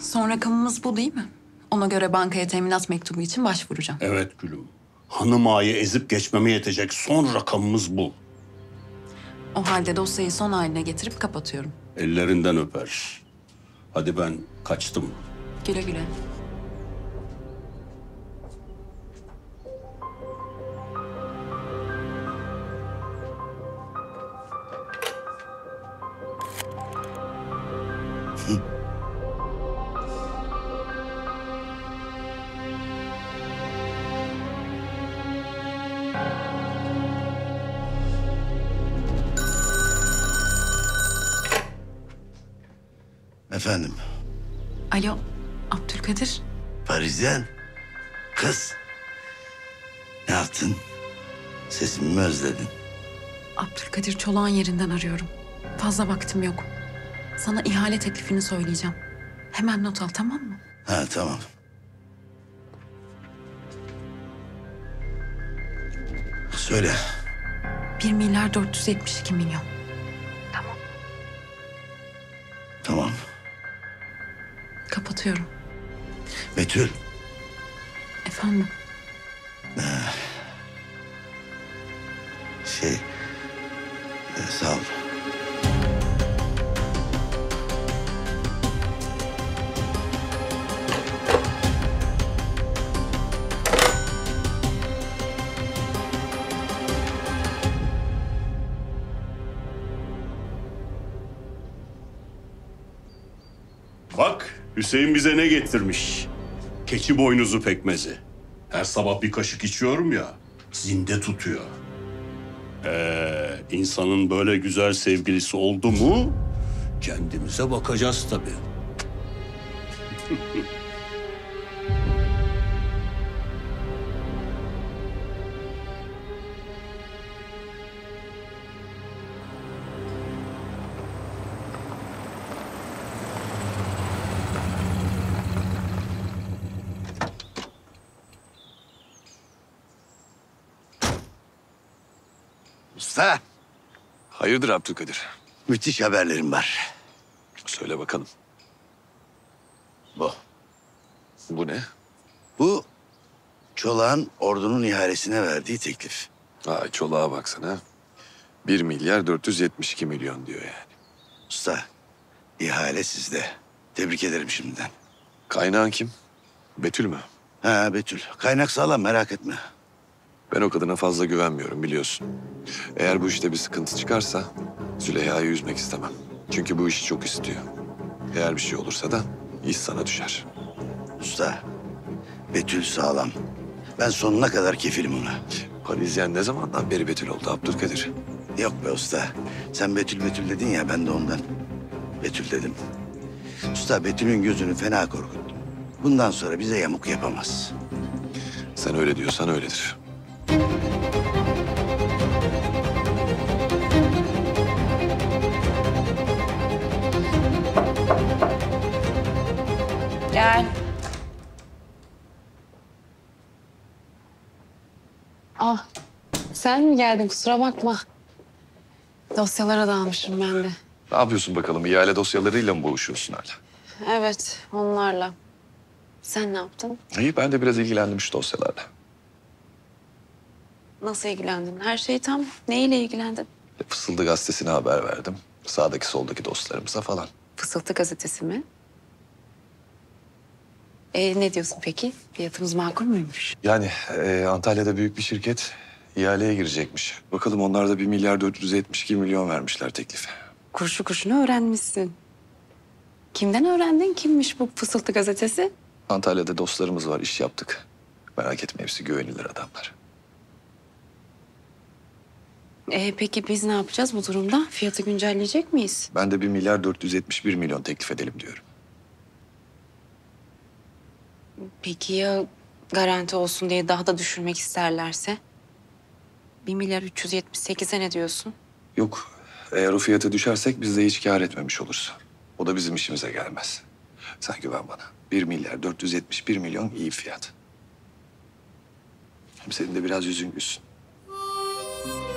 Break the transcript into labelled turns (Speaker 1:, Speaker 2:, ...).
Speaker 1: Son rakamımız bu değil mi? Ona göre bankaya teminat mektubu için başvuracağım.
Speaker 2: Evet gülüm. Hanım ağayı ezip geçmeme yetecek son rakamımız bu.
Speaker 1: O halde dosyayı son haline getirip kapatıyorum.
Speaker 2: Ellerinden öper. Hadi ben kaçtım.
Speaker 1: Güle güle.
Speaker 3: Efendim,
Speaker 1: Alo, Abdülkadir.
Speaker 3: Parisyen. Kız. Ne yaptın? Sesimi mi özledin?
Speaker 1: Abdülkadir Çolak'ın yerinden arıyorum. Fazla vaktim yok. Sana ihale teklifini söyleyeceğim. Hemen not al, tamam mı?
Speaker 3: Ha, tamam. Söyle.
Speaker 1: 1 milyar 472 milyon.
Speaker 3: Tamam.
Speaker 1: Kapatıyorum.
Speaker 3: Betül.
Speaker 1: Efendim?
Speaker 3: Sağ ol.
Speaker 2: Bak Hüseyin bize ne getirmiş? Keçi boynuzu pekmezi. Her sabah bir kaşık içiyorum ya, zinde tutuyor. İnsanın böyle güzel sevgilisi oldu mu kendimize bakacağız tabii.
Speaker 3: Usta,
Speaker 4: Hayırdır Abdülkadir?
Speaker 3: müthiş haberlerim var.
Speaker 4: Söyle bakalım.
Speaker 3: Bu.
Speaker 4: Bu ne?
Speaker 3: Bu, Çolak'ın ordunun ihalesine verdiği teklif.
Speaker 4: Ay çolağa baksana. 1 milyar 472 milyon diyor yani.
Speaker 3: Usta, ihale sizde. Tebrik ederim şimdiden.
Speaker 4: Kaynağın kim? Betül mü?
Speaker 3: Ha Betül, kaynak sağlam, merak etme.
Speaker 4: Ben o kadına fazla güvenmiyorum biliyorsun. Eğer bu işte bir sıkıntı çıkarsa Züleyha'yı üzmek istemem. Çünkü bu işi çok istiyor. Eğer bir şey olursa da iş sana düşer.
Speaker 3: Usta, Betül sağlam. Ben sonuna kadar kefilim ona.
Speaker 4: Parisyen ne zamandan beri Betül oldu Abdülkadir?
Speaker 3: Yok be usta. Sen Betül Betül dedin ya, ben de ondan Betül dedim. Usta, Betül'ün gözünü fena korkuttum. Bundan sonra bize yamuk yapamaz.
Speaker 4: Sen öyle diyorsan öyledir.
Speaker 5: Gel. Ah, sen mi geldin? Kusura bakma. Dosyalara dalmışım ben de.
Speaker 4: Ne yapıyorsun bakalım? İhale dosyalarıyla mı boğuşuyorsun hala?
Speaker 5: Evet, onlarla. Sen ne yaptın?
Speaker 4: İyi, ben de biraz ilgilendim şu dosyalarla.
Speaker 5: Nasıl ilgilendin? Her şey tam. Neyle ilgilendin?
Speaker 4: Fısıldı gazetesine haber verdim. Sağdaki soldaki dostlarımıza falan.
Speaker 5: Fısıltı gazetesi mi? Ne diyorsun peki? Fiyatımız makul muymuş?
Speaker 4: Yani Antalya'da büyük bir şirket ihaleye girecekmiş. Bakalım onlar da 1 milyar 472 milyon vermişler teklife.
Speaker 5: Kurşu kurşuna öğrenmişsin. Kimden öğrendin? Kimmiş bu Fısıltı gazetesi?
Speaker 4: Antalya'da dostlarımız var, iş yaptık. Merak etme, hepsi güvenilir adamlar.
Speaker 5: Peki biz ne yapacağız bu durumda? Fiyatı güncelleyecek miyiz?
Speaker 4: Ben de 1 milyar 471 milyon teklif edelim diyorum.
Speaker 5: Peki ya garanti olsun diye daha da düşürmek isterlerse? 1 milyar 378'e ne diyorsun?
Speaker 4: Yok, eğer o fiyata düşersek biz de hiç kâr etmemiş oluruz. O da bizim işimize gelmez. Sen güven bana. 1 milyar 471 milyon iyi fiyat. Hem senin de biraz yüzün gülsün.